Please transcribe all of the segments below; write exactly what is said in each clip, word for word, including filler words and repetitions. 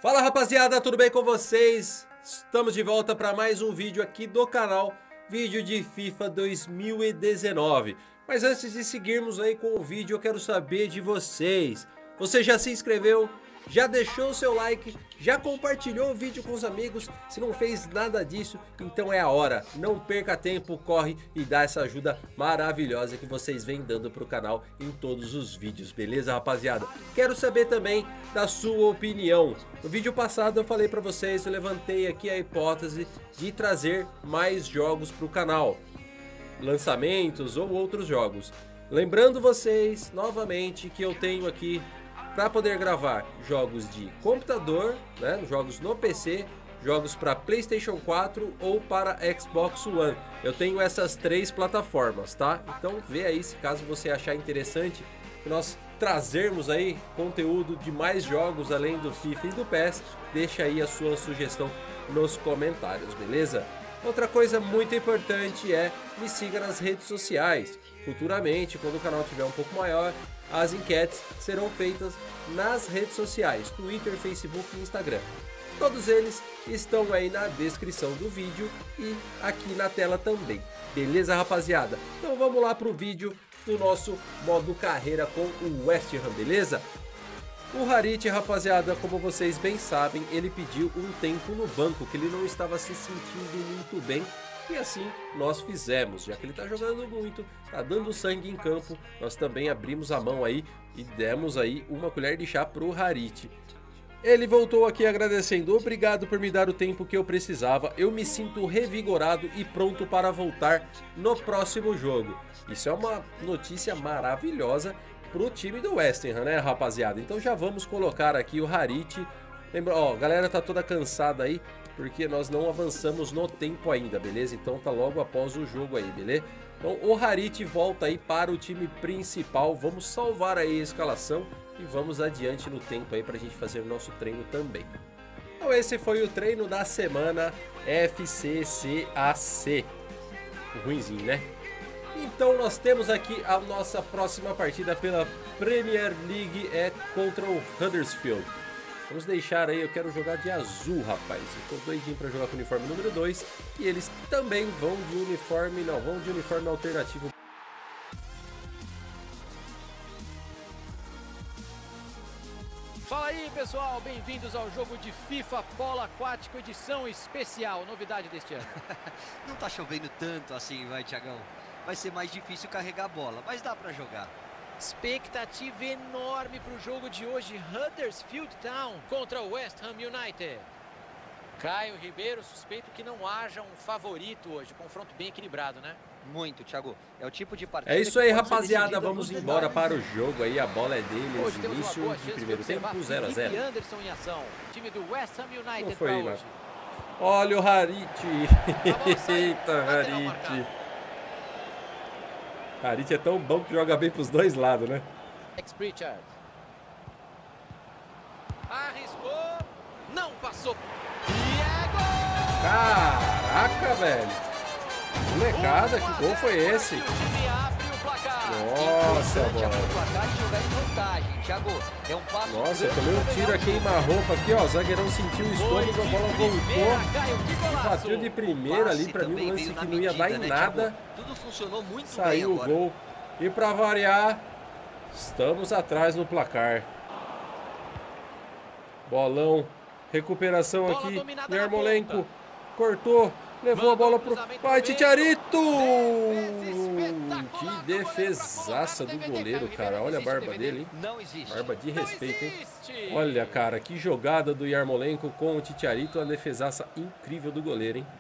Fala rapaziada, tudo bem com vocês? Estamos de volta para mais um vídeo aqui do canal, vídeo de FIFA dois mil e dezenove. Mas antes de seguirmos aí com o vídeo, eu quero saber de vocês. Você já se inscreveu? Já deixou o seu like? Já compartilhou o vídeo com os amigos? Se não fez nada disso, então é a hora. Não perca tempo, corre e dá essa ajuda maravilhosa que vocês vêm dando pro canal em todos os vídeos, beleza rapaziada? Quero saber também da sua opinião. No vídeo passado eu falei pra vocês, eu levantei aqui a hipótese de trazer mais jogos pro canal. Lançamentos ou outros jogos. Lembrando vocês, novamente, que eu tenho aqui para poder gravar jogos de computador, né, jogos no P C, jogos para PlayStation quatro ou para Xbox One. Eu tenho essas três plataformas, tá? Então vê aí se caso você achar interessante nós trazermos aí conteúdo de mais jogos além do FIFA e do P E S, deixa aí a sua sugestão nos comentários, beleza? Outra coisa muito importante é me siga nas redes sociais. Futuramente, quando o canal estiver um pouco maior, as enquetes serão feitas nas redes sociais, Twitter, Facebook e Instagram. Todos eles estão aí na descrição do vídeo e aqui na tela também. Beleza, rapaziada? Então vamos lá para o vídeo do nosso modo carreira com o West Ham, beleza? O Harit, rapaziada, como vocês bem sabem, ele pediu um tempo no banco, que ele não estava se sentindo muito bem. E assim nós fizemos, já que ele tá jogando muito, tá dando sangue em campo, nós também abrimos a mão aí e demos aí uma colher de chá pro Harit. Ele voltou aqui agradecendo, obrigado por me dar o tempo que eu precisava, eu me sinto revigorado e pronto para voltar no próximo jogo. Isso é uma notícia maravilhosa pro time do West Ham, né rapaziada? Então já vamos colocar aqui o Harit. Lembra, ó, a galera tá toda cansada aí, porque nós não avançamos no tempo ainda, beleza? Então tá logo após o jogo aí, beleza? Então o Harit volta aí para o time principal, vamos salvar aí a escalação e vamos adiante no tempo aí pra gente fazer o nosso treino também. Então esse foi o treino da semana F C C A C. Ruinzinho, né? Então nós temos aqui a nossa próxima partida pela Premier League é contra o Huddersfield. Vamos deixar aí, eu quero jogar de azul, rapaz. Eu tô doidinho pra jogar com o uniforme número dois. E eles também vão de uniforme, não, vão de uniforme alternativo. Fala aí pessoal, bem-vindos ao jogo de FIFA Polo Aquático edição especial, novidade deste ano. Não tá chovendo tanto assim, vai Thiagão. Vai ser mais difícil carregar a bola, mas dá pra jogar. Expectativa enorme para o jogo de hoje, Huddersfield Town contra o West Ham United. Caio Ribeiro, suspeito que não haja um favorito hoje, confronto bem equilibrado, né? Muito, Thiago. É o tipo de partida. É isso aí, rapaziada, vamos embora para o jogo aí, a bola é deles, Hoje início de primeiro tempo, zero a zero. Anderson em ação, time do West Ham United. Não foi, hoje. Olha o Harit. Eita, Harit. Harit é tão bom que joga bem pros dois lados, né? Richard. Arriscou, não passou. E é gol! Caraca, velho. Molecada, que gol foi esse? Nossa, mano. Nossa, eu tomei um tiro a queima-roupa aqui, ó. O zagueirão sentiu o estômago, a bola voltou. Bateu de primeira ali, pra mim um lance que não ia dar em nada. Tudo funcionou muito bem. Saiu o gol. E pra variar, estamos atrás no placar. Bolão. Recuperação aqui. Yarmolenko cortou. Levou a bola pro... Vai, Chicharito! Que defesaça do goleiro, cara. Olha a barba dele, hein? Barba de respeito, hein? Olha, cara, que jogada do Yarmolenko com o Chicharito. A defesaça incrível do goleiro, hein?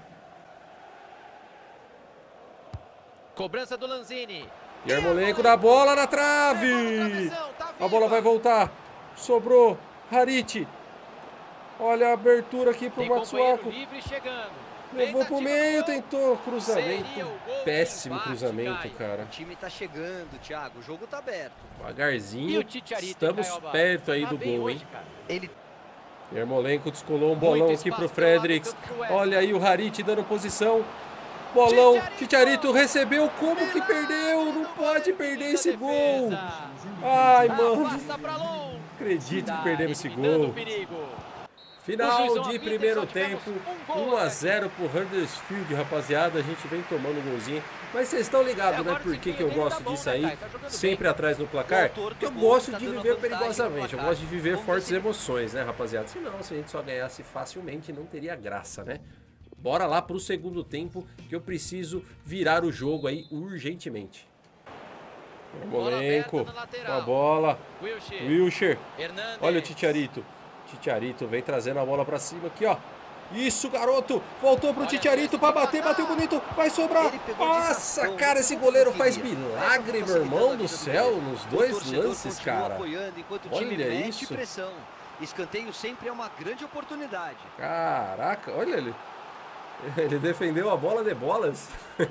Cobrança do Lanzini. Yarmolenko da bola na trave! A bola vai voltar. Sobrou. Harit. Olha a abertura aqui pro Matsuako. Levou pro meio, tentou cruzamento. Péssimo cruzamento, cara. O time tá chegando, Thiago. O jogo tá aberto. Devagarzinho. Estamos perto aí do gol, hein? Ele... Yarmolenko descolou um bolão aqui pro Fredericks. Olha aí o Harit dando posição. Bolão. Chicharito recebeu. Como que perdeu? Não pode perder esse gol. Ai, mano. Acredito que perdemos esse gol. Final de primeiro tempo, um a zero pro Huddersfield, rapaziada. A gente vem tomando um golzinho. Mas vocês estão ligados, né? Por que que eu gosto disso aí? Sempre atrás no placar? Porque eu gosto de viver perigosamente. Eu gosto de viver fortes emoções, né, rapaziada? Senão, se a gente só ganhasse facilmente, não teria graça, né? Bora lá pro segundo tempo, que eu preciso virar o jogo aí urgentemente. Molenco, com a bola. Wilshere. Olha o Titiarito. Titiarito vem trazendo a bola pra cima aqui, ó. Isso, garoto. Voltou pro Titiarito pra bater, bateu bonito. Vai sobrar. Nossa, cara, esse goleiro faz milagre, meu irmão do céu, nos dois lances, cara. Olha isso. Escanteio sempre é uma grande oportunidade. Caraca, olha ele. Ele defendeu a bola de bolas.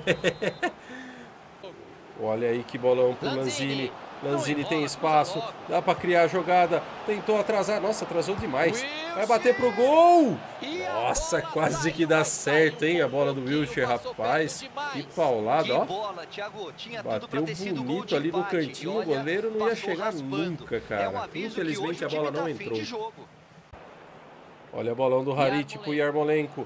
Olha aí que bolão pro Lanzini. Lanzini tem espaço, dá pra criar a jogada. Tentou atrasar, nossa, atrasou demais. Vai bater pro gol. Nossa, quase que dá certo, hein, a bola do Wilshere, rapaz. Que paulada, ó. Bateu bonito ali no cantinho, o goleiro não ia chegar nunca, cara. Infelizmente a bola não entrou. Olha o bolão do Harit pro Yarmolenko.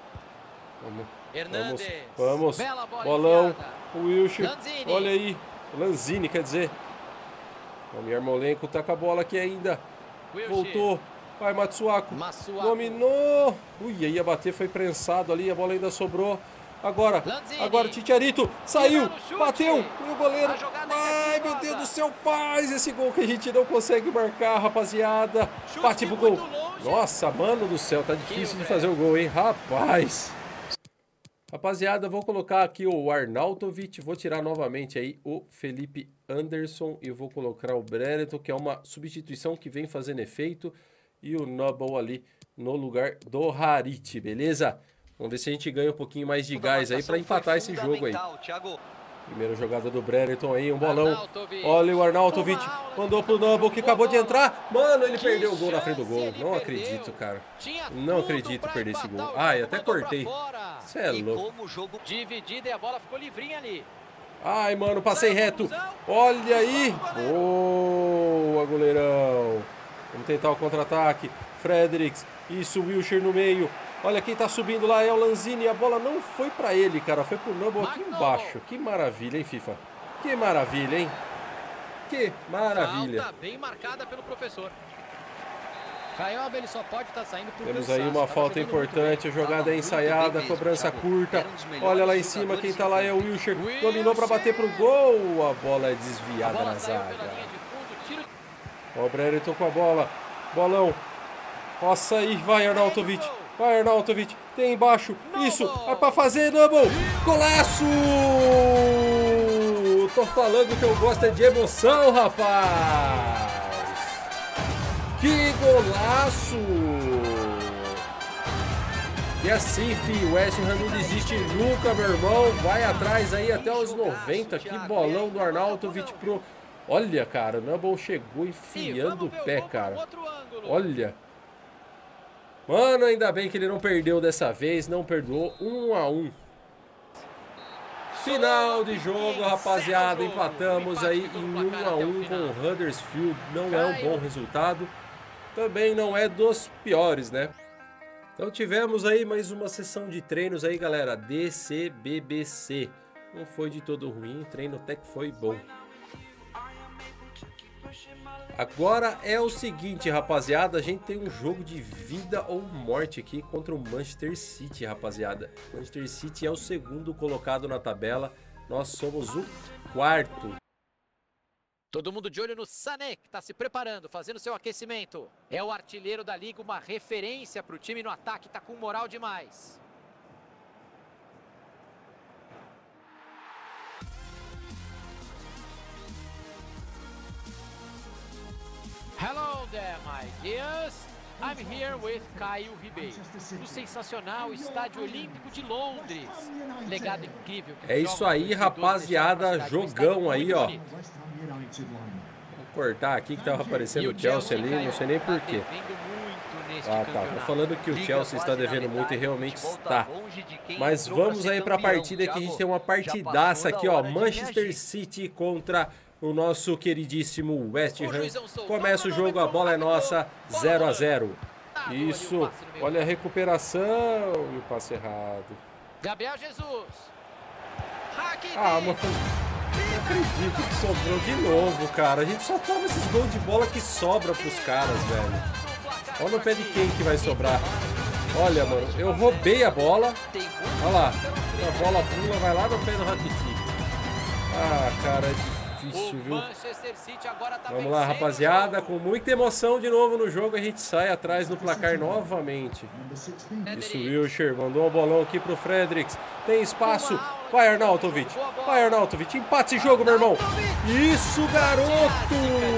Vamos, vamos, vamos. Bolão, o Wilshere. Olha aí, Lanzini, quer dizer. O Yarmolenko tá com a bola aqui ainda. Voltou. Vai, Matsuako. Dominou. Ui, ia bater, foi prensado ali. A bola ainda sobrou. Agora, agora Titiarito. Saiu, bateu. E o goleiro. Ai, meu Deus do céu. Faz esse gol que a gente não consegue marcar, rapaziada. Bate pro gol. Nossa, mano do céu. Tá difícil de fazer o gol, hein, rapaz. Rapaziada, vou colocar aqui o Arnautovic, vou tirar novamente aí o Felipe Anderson e vou colocar o Brereton, que é uma substituição que vem fazendo efeito, e o Noble ali no lugar do Harit, beleza? Vamos ver se a gente ganha um pouquinho mais de gás aí para empatar esse jogo aí. Primeira jogada do Brereton aí, um bolão. Olha o Arnautovic, mandou pro Noble que acabou de entrar. Mano, ele perdeu o gol na frente do gol. Não acredito, cara. Não acredito perder esse gol. Ai, até cortei. Você é louco. Dividida e a bola ficou livrinha ali. Ai, mano, passei reto. Olha aí. Boa, goleirão. Vamos tentar o contra-ataque. Fredericks. Isso, Wilshere no meio. Olha quem tá subindo lá, é o Lanzini. A bola não foi pra ele, cara. Foi pro Noble aqui embaixo. Que maravilha, hein, FIFA? Que maravilha, hein? Que maravilha. Falta bem marcada pelo professor. Caioba, ele só pode estar saindo por Temos aí uma falta importante. A jogada é ensaiada, cobrança curta. Olha lá em cima, quem tá lá é o Wilshere. Dominou pra bater pro gol. A bola é desviada na zaga. Ó, o Brereton com a bola. Bolão. Nossa, aí vai Arnautovic. Vai, Arnautovic, tem embaixo, isso, é pra fazer, Double, golaço! Tô falando que eu gosto é de emoção, rapaz! Que golaço! E assim, fi, o West Ham não desiste nunca, meu irmão, vai atrás aí até os noventa, que bolão do Arnautovic pro... Olha, cara, o Double chegou enfiando o pé, cara, olha... Mano, ainda bem que ele não perdeu dessa vez, não perdoou, um a um. Final de jogo, rapaziada, empatamos aí em um a um com o Huddersfield. Não é um bom resultado, também não é dos piores, né? Então tivemos aí mais uma sessão de treinos aí, galera, D C B B C. Não foi de todo ruim, o treino até que foi bom. Agora é o seguinte, rapaziada, a gente tem um jogo de vida ou morte aqui contra o Manchester City, rapaziada. Manchester City é o segundo colocado na tabela, nós somos o quarto. Todo mundo de olho no Sané, que está se preparando, fazendo seu aquecimento. É o artilheiro da liga, uma referência para o time no ataque, tá com moral demais. Hello there, my dears. I'm here with Caio Ribeiro, do sensacional Estádio Olímpico de Londres. Legado incrível. É isso aí, rapaziada, jogão aí, ó. Vou cortar aqui que tava aparecendo o Chelsea ali, não sei nem porquê. Ah, tá, tô falando que o Chelsea está devendo muito e realmente está. Mas vamos aí pra partida que a gente tem uma partidaça aqui, ó. Manchester City contra o nosso queridíssimo West Ham. Começa o jogo, a bola é nossa, zero a zero. Isso, olha a recuperação e o passe errado. Gabriel Jesus. Ah, mano, não acredito que sobrou de novo, cara. A gente só toma esses gols de bola que sobra pros caras, velho. Olha no pé de quem que vai sobrar. Olha, mano, eu roubei a bola. Olha lá, a bola pula, vai lá no pé do Rakitic. Ah, cara, é difícil, viu? Vamos lá, rapaziada, com muita emoção de novo no jogo, a gente sai atrás no placar novamente. Isso, Wilshere, mandou o bolão aqui pro Fredericks. Tem espaço, vai Arnautovic, vai Arnautovic, empate esse jogo, meu irmão. Isso, garoto!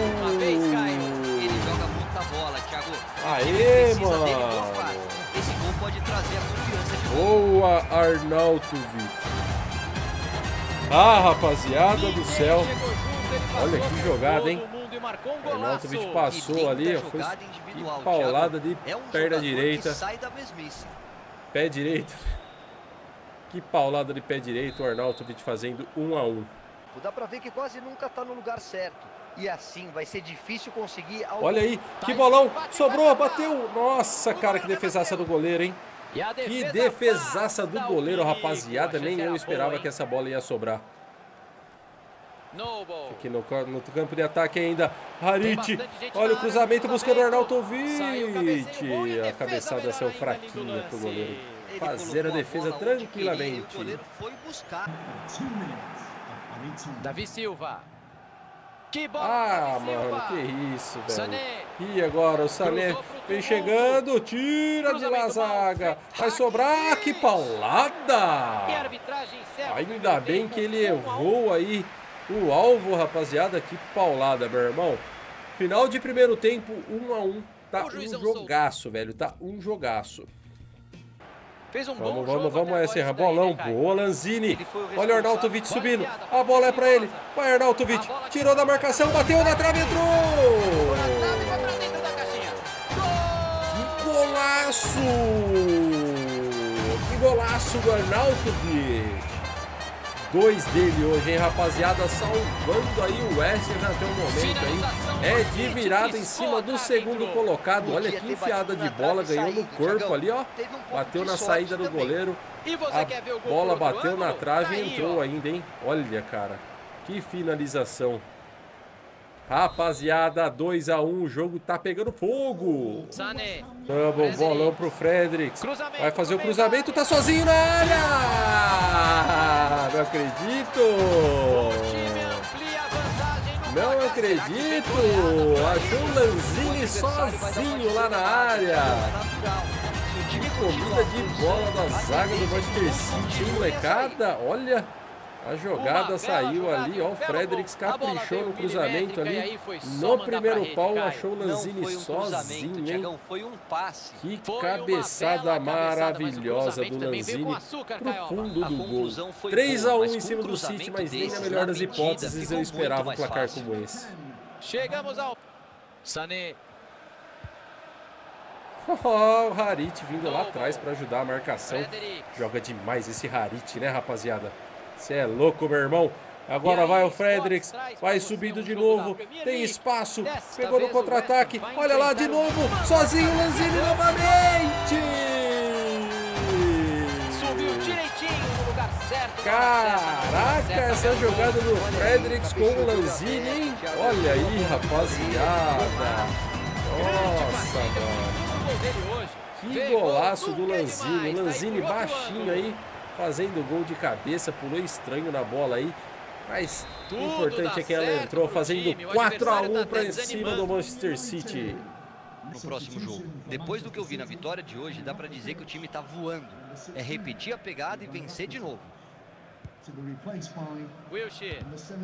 Ele joga muita bola, Thiago. Aê, mano! Esse gol pode trazer a confiança de boa, Arnautovic. Ah, rapaziada do céu. Olha que jogada, hein? O Arnautovic passou ali, foi que paulada de perna direita. Pé direito. Que paulada de pé direito, o Arnautovic fazendo um a um. Dá pra ver que quase nunca tá no lugar certo. E assim vai ser difícil conseguir algo. Olha aí, que bolão. Sobrou, bateu. Nossa, cara, que defesaça do goleiro, hein? Que defesaça do goleiro, rapaziada. Nem eu esperava que essa bola ia sobrar. Aqui no, no campo de ataque ainda. Harit. Olha o cruzamento buscando o Arnautovic. A cabeçada saiu fraquinha pro goleiro. Fazer a defesa tranquilamente. Davi Silva. Que bola, ah, mano, que isso, velho. E agora o Sané vem chegando, tira de lá a zaga. Vai sobrar, que paulada! Ainda bem que ele errou aí o alvo, rapaziada. Que paulada, meu irmão. Final de primeiro tempo, um a um. Tá um jogaço, velho. Tá um jogaço. Fez um vamos, bom vamos, jogo vamos, essa bolão, boa, Lanzini. Olha o Arnautovic subindo, a bola é pra ele, vai Arnautovic, tirou da marcação, bateu na trave, entrou! Que golaço! Que golaço do Arnautovic! Dois dele hoje, hein, rapaziada, salvando aí o West Ham até o momento aí. É de virada em cima do segundo colocado. Olha que enfiada de bola, ganhou no corpo ali, ó. Bateu na saída do goleiro. A bola bateu na trave e entrou ainda, hein. Olha, cara, que finalização. Rapaziada, dois a um, o jogo tá pegando fogo. Vamos, bolão pro Fredericks. Vai fazer o cruzamento, tá sozinho na área. Não acredito. Não acredito. Achou o Lanzini sozinho lá na área. Que comida de bola da zaga do Manchester City, hein, molecada? Olha. A jogada saiu ali, ó, o Fredericks caprichou no cruzamento ali, no primeiro pau achou o Lanzini sozinho, hein? Que cabeçada maravilhosa do Lanzini pro fundo do gol. três a um em cima do City, mas nem na melhor das hipóteses eu esperava um placar como esse. Chegamos ao Sané. Oh, o Harit vindo lá atrás para ajudar a marcação. Joga demais esse Harit, né, rapaziada? Você é louco, meu irmão. Agora vai o Fredericks. Vai subindo de novo. Tem espaço. Pegou no contra-ataque. Olha lá de novo. Sozinho o Lanzini novamente. Subiu direitinho no lugar certo. Caraca, essa jogada do Fredericks com o Lanzini, hein? Olha aí, rapaziada. Nossa, mano. Que golaço do Lanzini. O Lanzini baixinho aí. Fazendo gol de cabeça, pulou estranho na bola aí. Mas o importante é que ela entrou fazendo quatro a um para cima do Manchester City. No próximo jogo. Depois do que eu vi na vitória de hoje, dá para dizer que o time tá voando. É repetir a pegada e vencer de novo. Wilshere.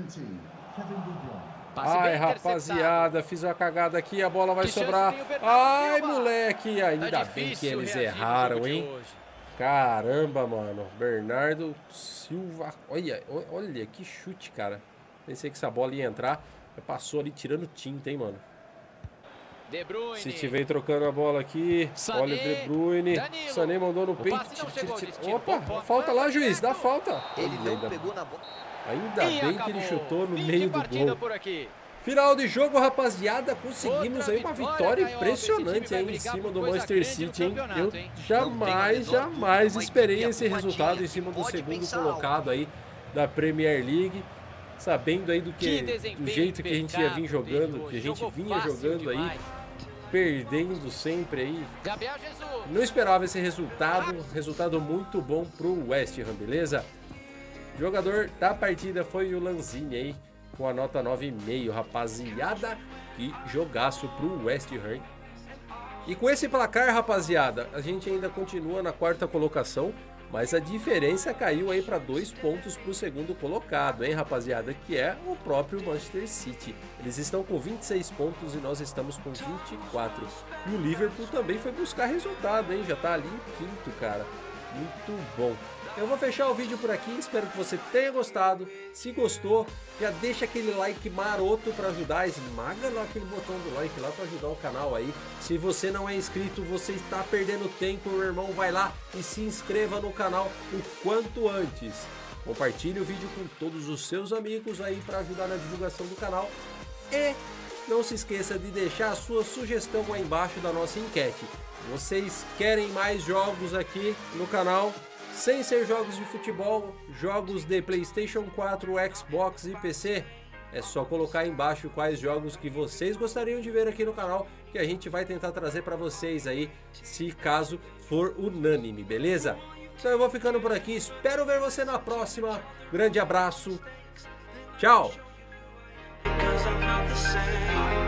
Ai, rapaziada, fiz uma cagada aqui, a bola vai sobrar. Ai, moleque, ainda bem que eles erraram, hein? Caramba, mano. Bernardo Silva. Olha, olha que chute, cara. Pensei que essa bola ia entrar. Passou ali tirando tinta, hein, mano. De Bruyne. City veio trocando a bola aqui. Sané. Olha o De Bruyne. Danilo. Sané mandou no peito. Tira, tira, tira. Opa, falta lá, juiz. Dá falta. Ele não ainda pegou na bola. ainda bem que ele chutou no meio do gol. Por aqui. Final de jogo, rapaziada, conseguimos aí uma vitória impressionante aí em cima do Manchester City, hein? Eu jamais, jamais esperei esse resultado em cima do segundo colocado aí da Premier League, sabendo aí do que, do jeito que a gente ia vir jogando, que a gente vinha jogando aí, perdendo sempre aí. Não esperava esse resultado, resultado muito bom pro West Ham, beleza? O jogador da partida foi o Lanzini aí, com a nota nove vírgula cinco, rapaziada. Que jogaço pro West Ham. E com esse placar, rapaziada, a gente ainda continua na quarta colocação, mas a diferença caiu aí para dois pontos pro segundo colocado, hein, rapaziada, que é o próprio Manchester City. Eles estão com vinte e seis pontos e nós estamos com vinte e quatro. E o Liverpool também foi buscar resultado, hein, já tá ali em quinto, cara. Muito bom. Eu vou fechar o vídeo por aqui, espero que você tenha gostado. Se gostou, já deixa aquele like maroto para ajudar, esmaga lá aquele botão do like lá para ajudar o canal aí. Se você não é inscrito, você está perdendo tempo, meu irmão, vai lá e se inscreva no canal o quanto antes. Compartilhe o vídeo com todos os seus amigos aí para ajudar na divulgação do canal. E não se esqueça de deixar a sua sugestão aí embaixo da nossa enquete. Vocês querem mais jogos aqui no canal? Sem ser jogos de futebol, jogos de PlayStation quatro, Xbox e P C? É só colocar aí embaixo quais jogos que vocês gostariam de ver aqui no canal, que a gente vai tentar trazer para vocês aí, se caso for unânime, beleza? Então eu vou ficando por aqui, espero ver você na próxima. Grande abraço, tchau!